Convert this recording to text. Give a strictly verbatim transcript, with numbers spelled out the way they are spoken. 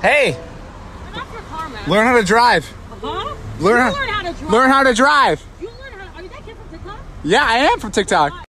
Hey. Turn off your car, man. Learn how to drive. Huh? Learn, you learn how to drive. Learn how to drive. You learn how. Are you that kid from TikTok? Yeah, I am from TikTok.